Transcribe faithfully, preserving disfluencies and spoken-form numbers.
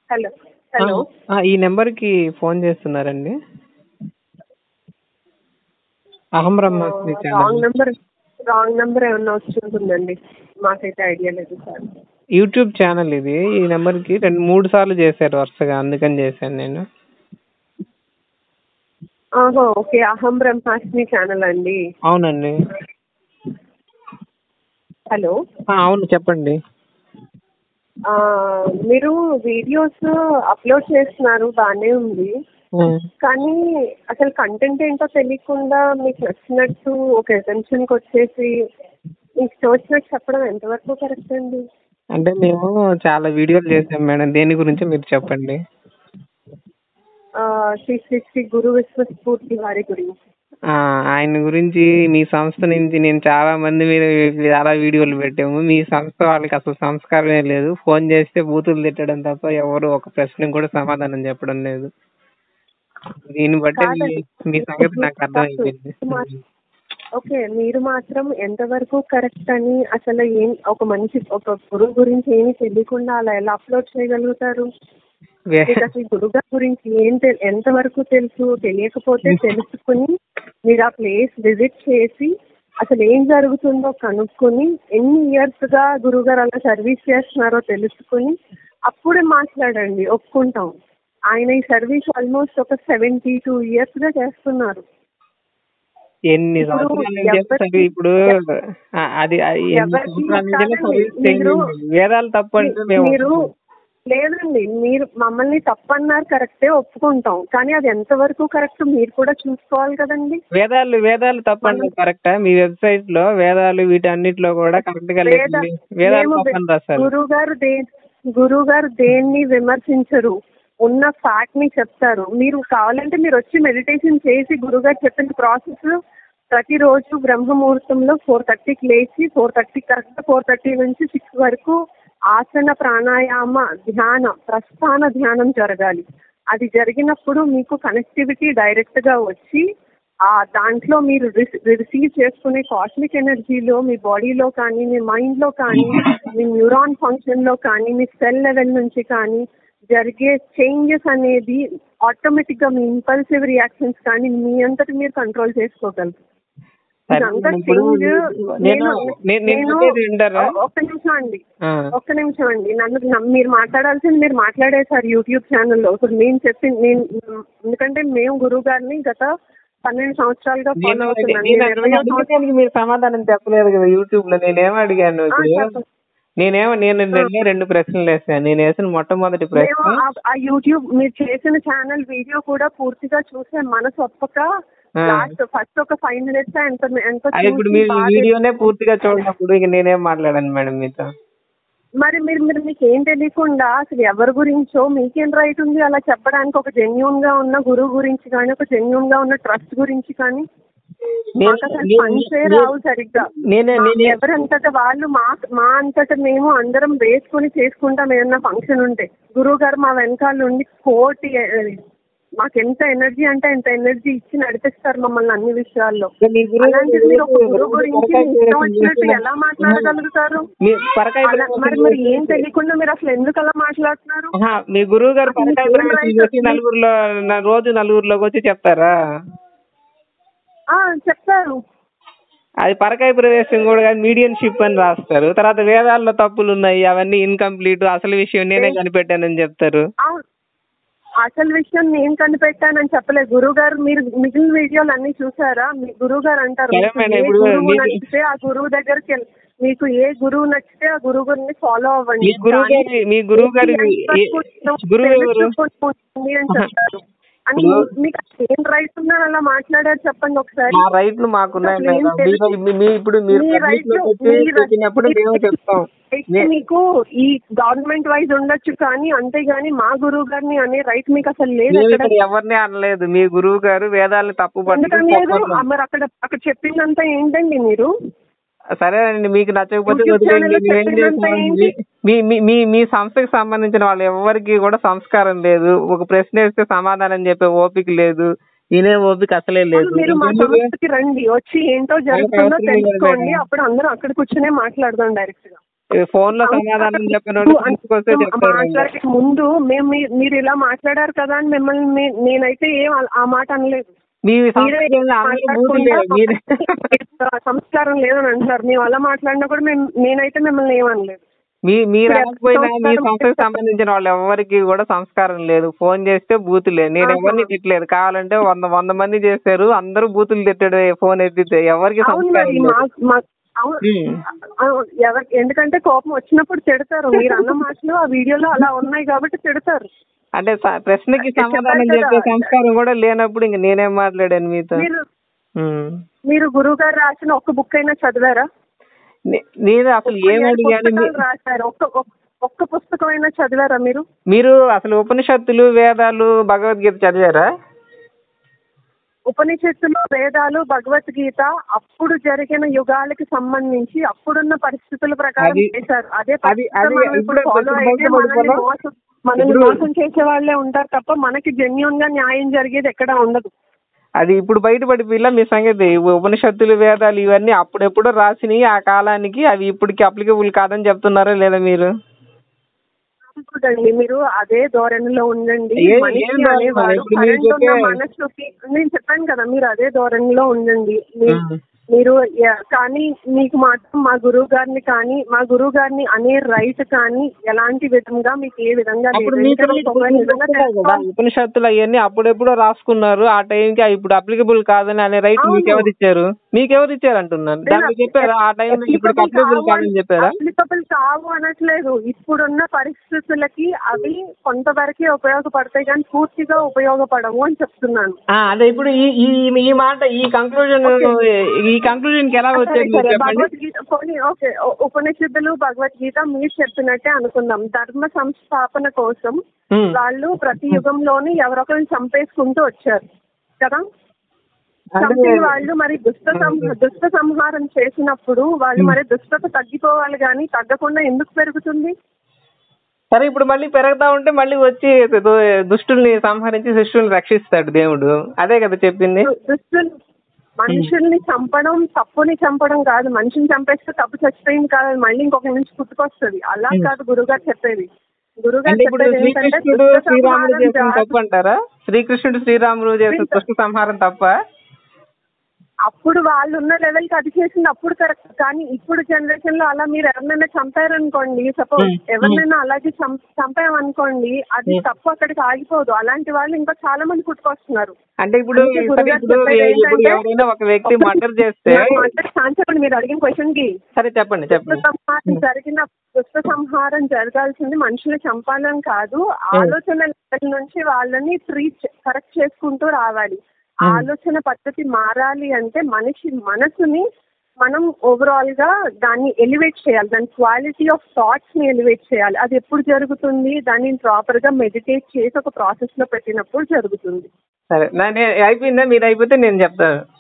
Hello hello ఈ నెంబర్కి phone చేస్తున్నారండి? అహం బ్రహ్మాస్మి wrong channel. Number wrong number ఏమన్నా వచ్చి ఉంటుందండి, మాకైతే ఐడియా లేదు సార్. యూట్యూబ్ ఛానల్ ఇది. ఈ నెంబర్కి రెండు మూడు సార్లు చేశారు వరుసగా, అందుకని చేశాను నేను. ఆహా, ఓకే. అహం బ్రహ్మాస్మి ఛానల్ అండి. అవునండి. హలో ఆ, అవును చెప్పండి. ఆ, మీరు వీడియోస్ అప్లోడ్ చేస్తున్నారు, బాగానే ఉంది. ఉమ్. కానీ అసలు కంటెంట్ ఏంటో తెలియకుండా మీకు నచ్చినట్టు ఒక అటెన్షన్కి వచ్చేసి మీకు తోచినట్టు చెప్పడం ఎంతవరకు కరెక్ట్ అండి? అంటే మేము చాలా వీడియోలు చేసాం మేడం, దేని గురించి మీరు చెప్పండి. ఆ, శ్రీ శ్రీ శ్రీ గురు విశ్వస్ఫూర్తి వారి గురించి. ఆ, ఆయన గురించి మీ సంస్థ నుంచి నేను చాలా మంది మీద చాలా వీడియోలు పెట్టాము. మీ సంస్థ వాళ్ళకి అసలు సంస్కారమే లేదు. ఫోన్ చేస్తే బూతులు తిట్టడం తప్ప ఎవరు ఒక ప్రశ్నకు కూడా సమాధానం చెప్పడం లేదు. దీన్ని బట్టి మీ కాదండి, మీ సంగతి నాకు అర్థమైపోయింది. ఓకే, మీరు మాత్రం ఎంతవరకు కరెక్ట్ అని అసలు ఏం ఒక మనిషి ఒక గురువు గురించి ఏమి తెలియకుండా అలా ఎలా అప్లోడ్ చేయగలుగుతారు? మీకు అసలు గురుగారి గురించి ఏం తె- ఎంతవరకు తెలుసు? తెలియకపోతే తెలుసుకుని మీరు ఆ ప్లేస్ విజిట్ చేసి అసలు ఏం జరుగుతుందో కనుక్కొని ఎన్ని ఇయర్స్ గా గురుగారు అలా సర్వీస్ చేస్తున్నారో తెలుసుకుని అప్పుడే మాట్లాడండి, ఒప్పుకుంటాం. ఆయన ఈ సర్వీస్ ఆల్మోస్ట్ ఒక సెవెంటీ టూ ఇయర్స్ గా చేస్తున్నారు. ఎన్ని సంవత్సరాల నుంచి చేస్తారు ఇప్పుడు? ఆ, అది అది ఎన్ని సంవత్సరాల నుంచైనా సర్వీస్ చేయండి. వేదాలు తప్పు అంటే మేము మీరు లేదండి, మీరు మమ్మల్ని తప్పన్నారు కరెక్టే, ఒప్పుకుంటాం. కానీ అది ఎంతవరకు కరెక్ట్ మీరు కూడా చూసుకోవాలి కదండి. వేదాలు వేదాలు తప్పండి కరెక్టా? మీ వెబ్సైట్ లో వేదాలు వీటన్నిటిలో కూడా కరెక్ట్ గా లేదు. వేదాలు తప్పని రాస్తారు. గురువు గారు దే గురువు గారు దేన్ని విమర్శించరు, ఉన్న ఫ్యాక్ట్ ని చెప్తారు. మీరు కావాలంటే మీరు వచ్చి మెడిటేషన్ చేసి గురుగారు చెప్పిన ప్రాసెస్ ప్రతిరోజు బ్రహ్మముహూర్తంలో ఫోర్ థర్టీకి లేచి four thirty correct four thirty నుంచి సిక్స్ వరకు ఆసన ప్రాణాయామ ధ్యాన ప్రస్థాన ధ్యానం జరగాలి. అది జరిగినప్పుడు మీకు కనెక్టివిటీ డైరెక్ట్ గా వచ్చి ఆ దాంట్లో మీరు రిసీవ్ చేసుకునే కాస్మిక్ ఎనర్జీలో మీ బాడీలో కానీ మీ మైండ్ లో కానీ మీ న్యూరాన్ ఫంక్షన్ లో కానీ మీ సెల్ లెవెల్ నుంచి కానీ జరిగే చేంజెస్ అనేది ఆటోమేటిక్ గా మీ ఇంపల్సివ్ రియాక్షన్స్ కానీ మీ అంతటి మీరు కంట్రోల్ చేసుకోగలరు. ఇదంతా చేంజ్. నేను ఒక్క నిమిషం అండి ఒక్క నిమిషం అండి నన్ను మీరు మాట్లాడాల్సింది మీరు మాట్లాడేసారు యూట్యూబ్ ఛానల్లో. ఇప్పుడు నేను చెప్పి నేను ఎందుకంటే మేము గురువు గారిని గత పన్నెండు సంవత్సరాలుగా ఫాలో అవుతున్నాను. మీరు సమాధానం చెప్పలేదు కదా యూట్యూబ్ లో. నేనేం అడిగాను? నేనేమో నేను రెండే రెండు ప్రశ్నలు వేసాను. నేను వేసిన మొట్టమొదటి ప్రశ్న ఆ యూట్యూబ్ మీరు చేసిన ఛానల్ వీడియో కూడా పూర్తిగా చూసే మనసు ఒప్పక లాస్ట్ ఫస్ట్ ఒక ఫైవ్ మినిట్స్ ఎంత ఎంత ఇప్పుడు మీరు వీడియోనే పూర్తిగా చూడనప్పుడు ఇక నేనేం మాట్లాడాను మేడం మీతో? మరి మీరు మీరు మీకు ఏం తెలియకుండా అసలు ఎవరి గురించో మీకేం రైట్ ఉంది అలా చెప్పడానికి? ఒక జెన్యూన్ గా ఉన్న గురువు గురించి కానీ ఒక జెన్యూన్ గా ఉన్న ట్రస్ట్ గురించి కానీ పనిచే రావు సరిగ్గా. ఎవరంతటా వాళ్ళు మా మా అంతటా మేము అందరం వేసుకుని చేసుకుంటాం ఏమన్నా ఫంక్షన్ ఉంటే. గురువు గారు మా వెనకాల ఉండి కోటి మాకు ఎంత ఎనర్జీ అంటే ఎంత ఎనర్జీ ఇచ్చి నడిపిస్తారు మమ్మల్ని అన్ని విషయాల్లో. అలాంటిది మీరు ఒక గురువు గురించి ఇష్టం వచ్చినట్టు ఎలా మాట్లాడగలుగుతారు? మరి మరి ఏం తెలియకుండా మీరు అసలు ఎందుకు అలా మాట్లాడుతున్నారు? మీ గురువు గారు నలుగురిలో రోజు నలుగురిలోకి వచ్చి చెప్తారా? చెప్తారు. అది పరకాయ ప్రవేశం కూడా కాదు, మీడియంషిప్ అని రాస్తారు. తర్వాత వేదాల్లో తప్పులు ఉన్నాయి, అవన్నీ ఇన్కంప్లీట్, అసలు విషయం నేనే కనిపెట్టానని చెప్తారు. అసలు విషయం నేను కనిపెట్టానని చెప్పలేదు. గురువు గారు మీరు మిగిలిన వీడియోలు అన్ని చూసారా? మీ గురువు గారు అంటారు గురువు నచ్చితే ఆ గురువు దగ్గరికి వెళ్ళి మీకు ఏ గురువు నచ్చితే ఆ గురువు గారిని ఫాలో అవ్వండి మీ గురువు గారి అని చెప్తారు. అని మీకు ఏం రైట్ ఉన్నారు అలా మాట్లాడారు చెప్పండి ఒకసారి. రైట్లు మాకున్నాయి. మీకు ఈ గవర్నమెంట్ వైజ్ ఉండొచ్చు కానీ అంతేగాని మా గురువు గారిని అనే రైట్ మీకు అసలు లేదు. ఎవరిని అనలేదు. మీ గురువు గారు వేదాలను తప్పు ఎందుకని లేదు? మరి అక్కడ అక్కడ చెప్పిందంతా ఏంటండి మీరు? సరేనండి, మీకు నచ్చకపోతే మీ మీ మీ సంస్థకి సంబంధించిన వాళ్ళు ఎవరికి కూడా సంస్కారం లేదు. ఒక ప్రశ్న వేస్తే సమాధానం చెప్పే ఓపిక లేదు, వినే ఓపిక అసలే లేదు. మీరు మా సంస్థకి రండి, వచ్చి ఏంటో జరుగుతుందో తెలుసుకోండి, అప్పుడు అందరం అక్కడ కూర్చునే మాట్లాడదాం డైరెక్ట్ గా. ఫోన్ లో సమాధానం చెప్పినోడు తీసుకొస్తే చెప్తారు. మాట్లాడే ముందు మేము మీ- మీరు ఇలా మాట్లాడారు కదా అని మిమ్మల్ని నే- నేనైతే ఏం ఆ- ఆ మాట అనలేదు. మీ మీరే సంస్కృతిలో అందరూ బూతులు మాట్లాడకుండా లేవు. మీరే సంస్కారం లేదని అంటున్నారు. మేము అలా మాట్లాడినా కూడా మేము నేనైతే మిమ్మల్ని ఏమనలేదు. మీ మీరు ఇప్పుడు అనకపోయినా మీ సంస్కారం సంస్థకు లేదు. సంబంధించిన వాళ్ళు ఎవరికి కూడా సంస్కారం లేదు. ఫోన్ చేస్తే బూతులే. నేను ఆహా. ఎవరిని తిట్టలేదు. కావాలంటే వంద వంద మంది చేస్తారు, అందరూ బూతులు తిట్టాడు ఫోన్ ఎత్తితే. ఎవరికి అవును సంస్కారం మరి లేదు. మా- మా- అవును. ఉమ్. అవును. ఎవరి ఎందుకంటే కోపం వచ్చినప్పుడు తిడతారు. మీరు అన్న మాటలు ఆ వీడియోలో అలా ఉన్నాయి కాబట్టి తిడతారు. అంటే స- ప్రశ్నకి సమాధానం చెప్పారు చెప్పే కదా. సంస్కారం కూడా లేనప్పుడు ఇంక నేనేం మాట్లాడాను మీతో? మీరు ఉమ్. మీరు గురువు గారు రాసిన ఒక్క బుక్ అయినా చదివారా? నే- నేను అసలు ఒక్క ఏం ఏడు అడిగాను? మీ- పుస్తకాలు రాశారు. ఒక్క ఒక్క- ఒక్క పుస్తకం అయినా చదివారా మీరు? మీరు అసలు ఉపనిషత్తులు, వేదాలు, భగవద్గీత చదివారా? ఉపనిషత్తులు, వేదాలు, భగవద్గీత అప్పుడు జరిగిన యుగాలకి సంబంధించి అప్పుడున్న పరిస్థితుల ప్రకారం అది- చేశారు. అదే అది- పరిస్థితులు అది మనం ఇప్పుడు ఇప్పుడు ఫాలో ఇప్పుడు అయితే బయట మనల్ని పడిపోయినా- మోసం మనల్ని ఇప్పుడు- మోసం చేసే వాళ్ళే ఉంటారు తప్ప మనకి జెన్యూన్ గా న్యాయం జరిగేది ఎక్కడ ఉండదు. అది ఇప్పుడు బయటపడి పిల్ల మీ సంగతి. ఉపనిషత్తులు, వేదాలు ఇవన్నీ అప్పుడెప్పుడో రాసినవి ఆ కాలానికి, అవి ఇప్పటికి అప్లికబుల్ కాదని చెప్తున్నారా లేదా మీరు? చూడండి, మీరు అదే ధోరణిలో ఉండండి. ఏ- ఏం మనిషి ధోరణి? అనేవాడు ఇప్పుడు మీరు కరెంట్ ఉన్న చెప్పే- మనస్సుకి, నేను చెప్పాను కదా, మీరు అదే ధోరణిలో ఉండండి. మీ- ఉమ్. మీరు ఎ- కానీ మీకు మాత్రం మా గురువు గారిని కానీ మా గురువు గారిని అనే రైట్ కానీ ఎలాంటి విధంగా మీకు ఏ విధంగా లేదు. అప్పుడు మీకు ఎందుకంటే మీకు ఒకవేళ నిజంగా తెలుసుకుంటారు కదా, తెలుసుకోవాలి- ఉపనిషత్తులు అవన్నీ అప్పుడెప్పుడో రాసుకున్నారు. ఆ టైంకి ఇప్పుడు అప్లికబుల్ కాదని అనే రైట్ అవును. మీకు ఎవరు ఇచ్చారు? మీకు ఎవరు ఇచ్చారు అంటున్నాను. దాన్ని చెప్పారా? ఆ టైంలో ఇప్పుడు అప్లికబుల్ కాదని చెప్పారా? అప్లికబుల్ కావు అనట్లేదు. ఇప్పుడున్న పరిస్థితులకి అవి కొంతవరకే ఉపయోగపడతాయి కానీ పూర్తిగా ఉపయోగపడవు అని చెప్తున్నాను. ఆ, అదే ఇప్పుడు ఈ ఈ- ఈ మాట ఈ కంక్లూజన్ ఈ కంక్లూజన్ కి ఎలా సరే, వచ్చేది మీరు సరే. చెప్పండి. భగవద్గీత పోనీ ఓకే, ఉ- ఉపనిషత్తులు, భగవద్గీత మీరు చెప్పినట్టే అనుకుందాం. ధర్మ సంస్థాపన కోసం ఉమ్. వాళ్ళు ప్రతి యుగంలోని ఎవరొకరిని చంపేసుకుంటూ వచ్చారు కదా. అంటే- చంపిన వాళ్ళు మరి దుష్ట సం- దుష్ట సంహారం చేసినప్పుడు వాళ్ళు మరి దుష్టత తగ్గిపోవాలి కానీ తగ్గకుండా ఎందుకు పెరుగుతుంది? సరే, ఇప్పుడు మళ్ళీ పెరుగుతా ఉంటే మళ్ళీ వచ్చి దు- దుష్టుల్ని సంహరించి శిష్యుల్ని రక్షిస్తాడు దేవుడు. అదే కదా చెప్పింది. దు- దుష్టులు మనుషుల్ని చంపడం తప్పుని చంపడం కాదు. మనిషిని చంపేస్తే తప్పు చచ్చిపోయింది కాదు, అది మళ్ళీ ఇంకొక నుంచి పుట్టుకొస్తుంది. అలా కాదు గురుగారు చెప్పేది. గురుగారు అంటే ఇప్పుడు చెప్పేది ఏంటంటే శ్రీకృష్ణుడు దుష్ట శ్రీరాముడు సంహారం చేసిన జా- తప్పు అంటారా? శ్రీకృష్ణుడు శ్రీరాముడు చేసిన దుష్ట సంహారం తప్ప? అప్పుడు వాళ్ళు ఉన్న లెవెల్ కి అది చేసింది అప్పుడు కరెక్ట్. కానీ ఇప్పుడు జనరేషన్ లో అలా మీరు ఎవరినైనా చంపారనుకోండి, సపోజ్ Hmm. ఎవరినైనా అలాగే చం- చంపామనుకోండి, అది Hmm. తప్పు అక్కడికి ఆగిపోదు. అలాంటి వాళ్ళు ఇంకా చాలా మంది పుట్టుకొస్తున్నారు. అంటే ఇప్పుడు అందుకే సరే, గురుగారు ఇప్పుడు చెప్పేది ఇప్పుడు ఏంటంటే- ఎవరైనా ఒక వ్యక్తి మర్డర్ చేస్తే నాకు మాట్లాడే ఛాన్స్ చెప్పండి మీరు అడిగిన క్వశ్చన్ కి. సరే చెప్పండి దుష్ట చెప్పండి. సంహారం జరిగిన దుష్ట సంహారం జరగాల్సింది మనుషులు చంపాలని కాదు, ఆలోచన లెవెల్ నుంచి వాళ్ళని ట్రీట్ కరెక్ట్ చేసుకుంటూ రావాలి. Hmm. ఆలోచన పద్ధతి మారాలి అంటే మనిషి మనసుని మనం ఓవరాల్ గా దాన్ని ఎలివేట్ చేయాలి. దాని క్వాలిటీ ఆఫ్ థాట్స్ ని ఎలివేట్ చేయాలి. అది ఎప్పుడు జరుగుతుంది? దాన్ని ప్రాపర్ గా మెడిటేట్ చేసి ఒక ప్రాసెస్ లో పెట్టినప్పుడు జరుగుతుంది. సరే, నా- నే- అయిపోయిందా? మీరు అయిపోతే నేను చెప్తాను.